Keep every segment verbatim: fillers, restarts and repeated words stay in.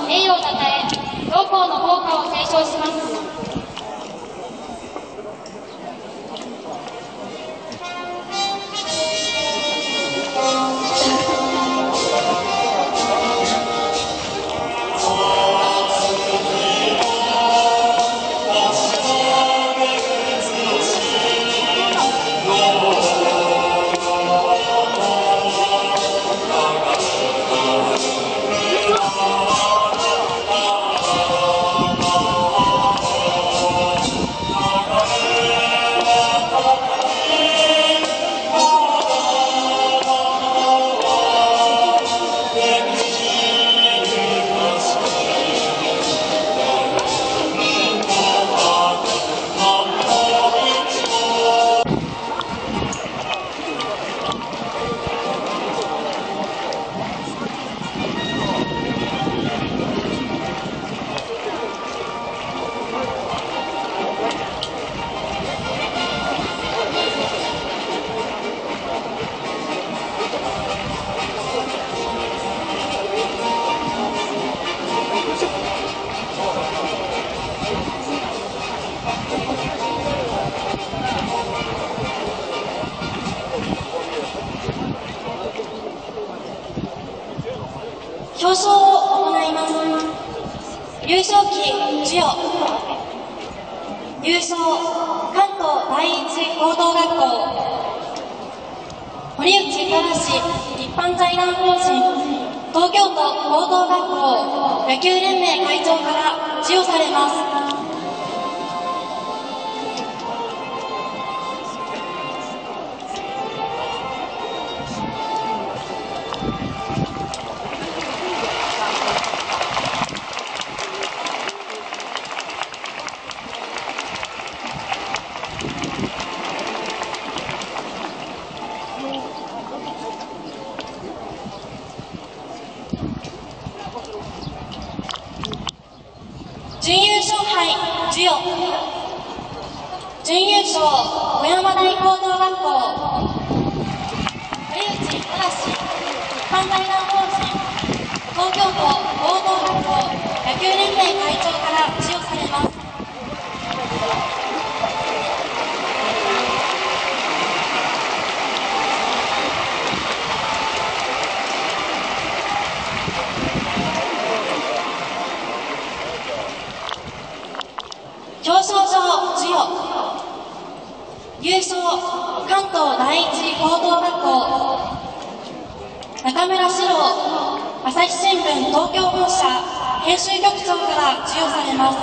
栄誉をたたえ、同校の校歌を斉唱します。 表彰を行います。優勝旗授与。優勝関東第一高等学校堀内正一般財団法人東京都高等学校野球連盟会長から授与されます。準優勝杯授与。準優勝小山台高等学校堀内正一般財団法人東京都高等学校野球連盟会長から授与されます。表彰状授与。優勝関東第一高等学校中村史郎朝日新聞東京本社編集局長から授与されます。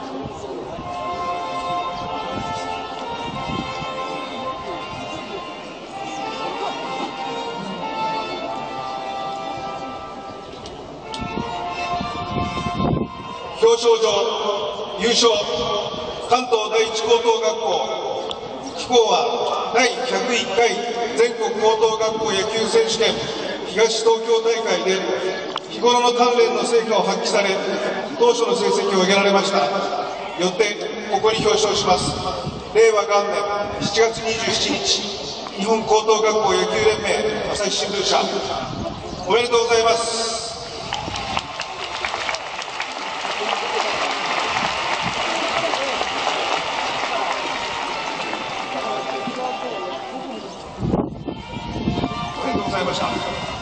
表彰状優勝関東第一高等学校貴校はだいひゃくいっかい全国高等学校野球選手権東東京大会で日頃の鍛錬の成果を発揮され当初の成績を上げられました。よってここに表彰します。令和元年しちがつにじゅうしちにち日本高等学校野球連盟朝日新聞社おめでとうございます。ございました。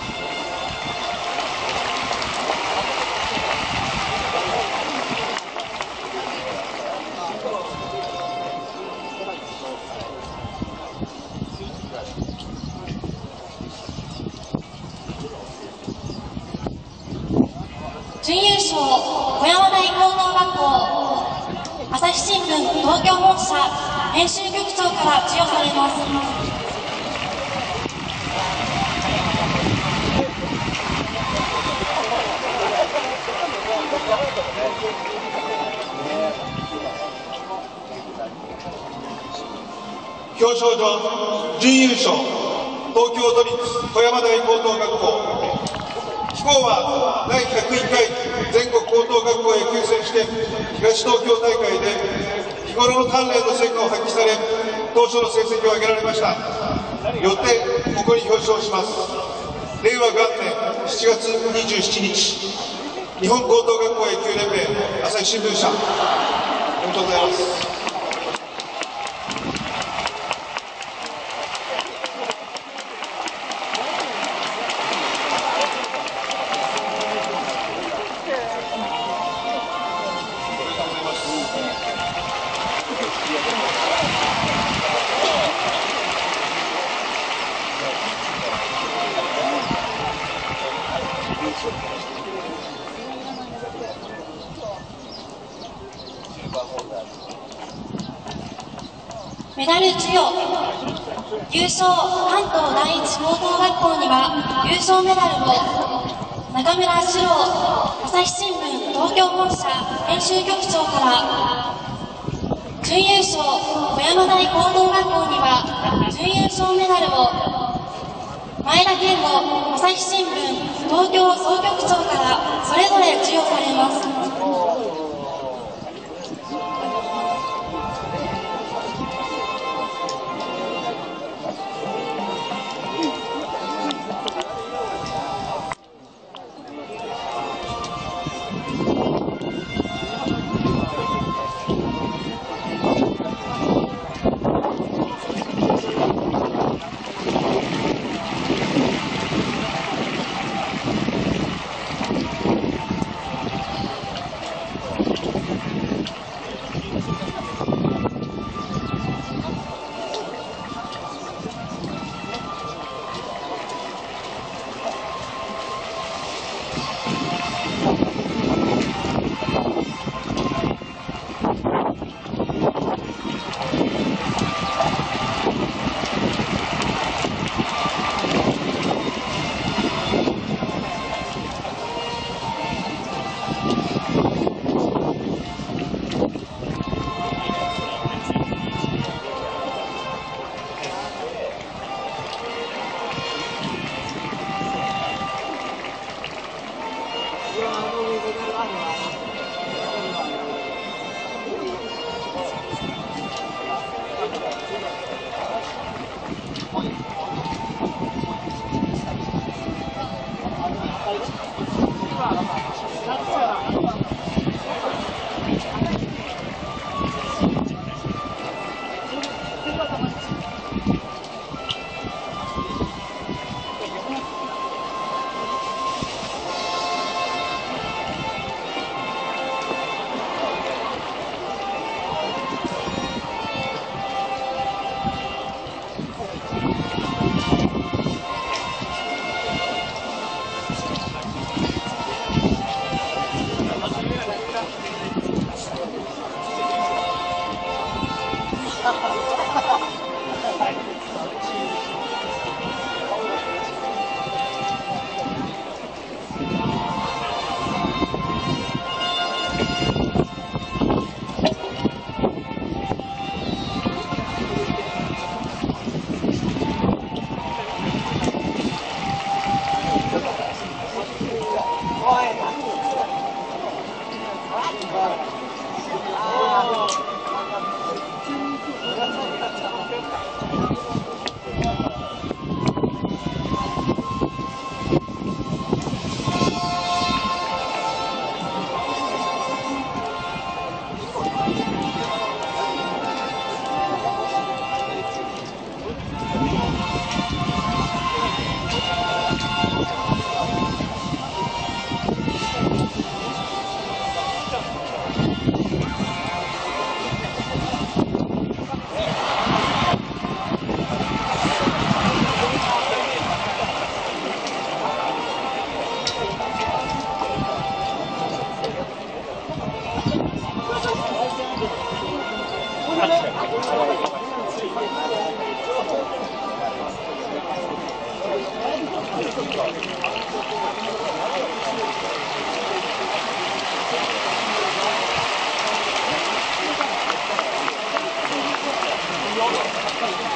準優勝小山台高等学校朝日新聞東京本社編集局長から授与されます。 表彰状準優勝東京都立小山台高等学校貴校はだいひゃくいっかい全国高等学校野球選手権東東京大会で日頃の鍛錬の成果を発揮され当初の成績を上げられました。よってここに表彰します。令和元年しちがつにじゅうしちにち日本高等学校野球連盟朝日新聞社、おめでとうございます。 メダル授与、優勝関東第一高等学校には優勝メダルを中村史郎朝日新聞東京本社編集局長から、準優勝小山台高等学校には準優勝メダルを前田健吾朝日新聞東京総局長からそれぞれ授与されます。 Thank you.